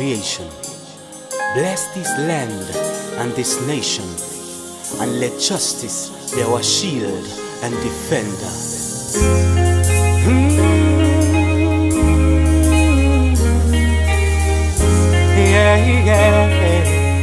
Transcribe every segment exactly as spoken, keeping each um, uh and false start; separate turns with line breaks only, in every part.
creation. Bless this land and this nation, and let justice be our shield and defender. Mm. Yeah, yeah.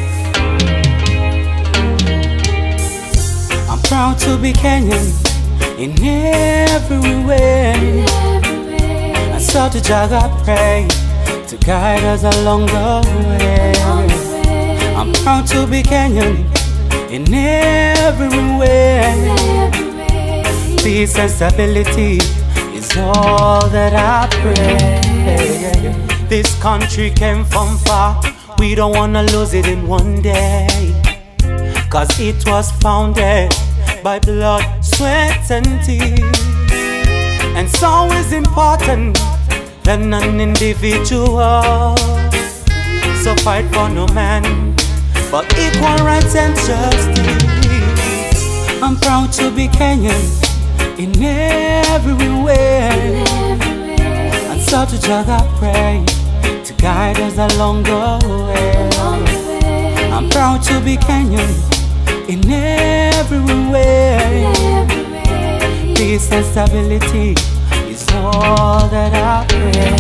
I'm proud to be Kenyan in every way. I sought to Jaga pray to guide us along the way. I'm proud to be Kenyan in every way. Peace and stability is all that I pray. This country came from far, we don't wanna lose it in one day, cause it was founded by blood, sweat and tears. And so is important than an individual. So fight for no man, but equal rights and justice. I'm proud to be Kenyan in every way. And so to Jaga pray to guide us along the way. I'm proud to be Kenyan in every way. Peace and stability is all that I pray.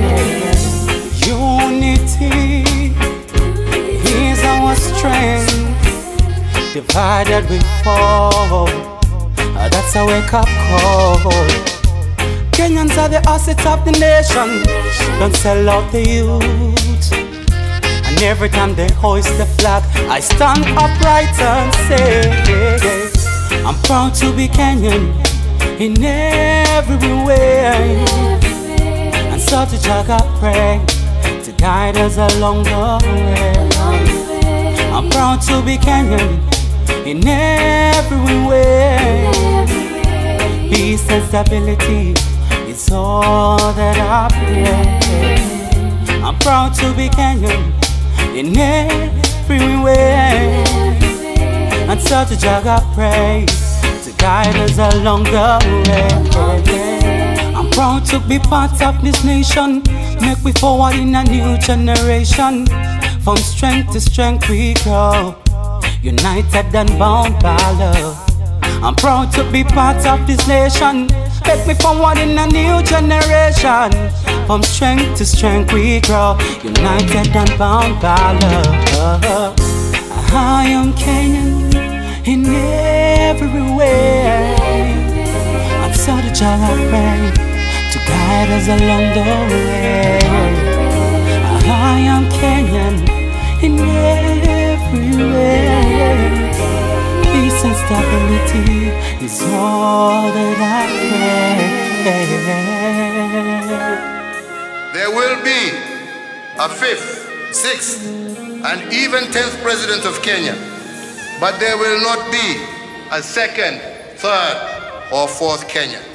Unity is our strength. Divided we fall. That's a wake up call. Kenyans are the assets of the nation. Don't sell out the youth. And every time they hoist the flag, I stand upright and say, I'm proud to be Kenyan in every way. And so to Jaga pray to guide us along the way. I'm proud to be Kenyan in every way. Peace and stability is all that I pray. I'm proud to be Kenyan in every way. And so to Jaga pray to guide us along the way. I'm proud to be part of this nation. Make we forward in a new generation. From strength to strength we grow, united and bound by love. I'm proud to be part of this nation. Make me forward in a new generation. From strength to strength we grow, united and bound by love. I am Kenyan in every way. I'm so to Jaga pray to guide us along the way. I am Kenyan in every way. Peace and stability is all that I pray.
There will be a fifth, sixth, and even tenth president of Kenya, but there will not be a second, third, or fourth Kenya.